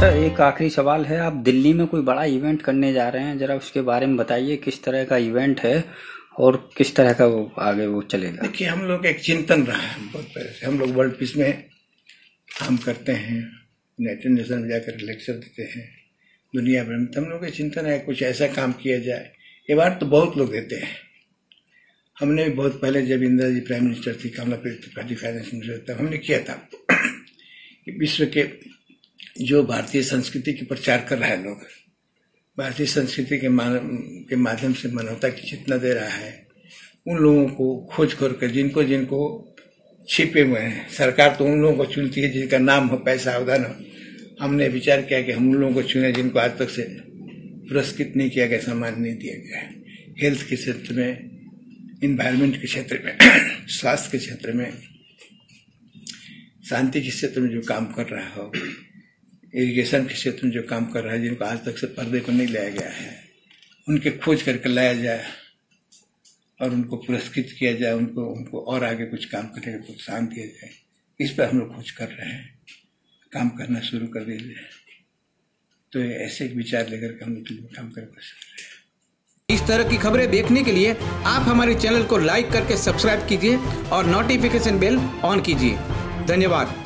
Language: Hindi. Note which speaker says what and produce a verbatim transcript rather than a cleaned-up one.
Speaker 1: अच्छा, एक आखिरी सवाल है। आप दिल्ली में कोई बड़ा इवेंट करने जा रहे हैं, जरा उसके बारे में बताइए। किस तरह का इवेंट है और किस तरह का वो आगे वो चलेगा?
Speaker 2: देखिए, हम लोग एक चिंतन रहा है बहुत पहले से। हम लोग वर्ल्ड पीस में काम करते हैं, यूनाइटेड नेशन में जाकर लेक्चर देते हैं दुनिया भर में। तो हम लोग का चिंतन है कुछ ऐसा काम किया जाए। ये बात तो बहुत लोग देते हैं। हमने भी बहुत पहले, जब इंदिरा जी प्राइम मिनिस्टर थी, कमला त्रिपाठी फाइनेंस मिनिस्टर, तब हमने किया था कि विश्व के जो भारतीय संस्कृति की प्रचार कर रहा है लोग, भारतीय संस्कृति के के माध्यम से मानवता की चेतना दे रहा है, उन लोगों को खोज खोज कर, जिनको जिनको छिपे हुए हैं। सरकार तो उन लोगों को चुनती है जिनका नाम हो, पैसा अवदान हो। हमने विचार किया कि हम उन लोगों को चुने जिनको आज तक से पुरस्कृत नहीं किया गया, सम्मान नहीं दिया गया है। हेल्थ के क्षेत्र में, इन्वायरमेंट के क्षेत्र में, स्वास्थ्य के क्षेत्र में, शांति के क्षेत्र में जो काम कर रहा हो, इरिगेशन के क्षेत्र में जो काम कर रहा है, जिनको आज तक से पर्दे पर नहीं लाया गया है, उनके खोज करके लाया जाए और उनको पुरस्कृत किया जाए। उनको उनको और आगे कुछ काम करने का प्रोत्साहन दिया जाए। इस पर हम लोग खोज कर रहे हैं, काम करना शुरू कर दीजिए। तो ऐसे एक विचार लेकर के हम लोग काम कर रहे हैं।
Speaker 3: इस तरह की खबरें देखने के लिए आप हमारे चैनल को लाइक करके सब्सक्राइब कीजिए और नोटिफिकेशन बेल ऑन कीजिए। धन्यवाद।